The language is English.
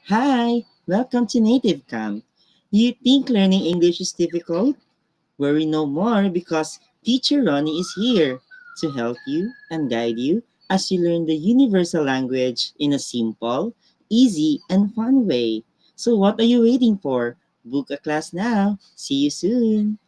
Hi, welcome to Native Camp. You think learning English is difficult? Worry no more because Teacher Ronnie is here to help you and guide you as you learn the universal language in a simple, easy, and fun way. So what are you waiting for? Book a class now. See you soon.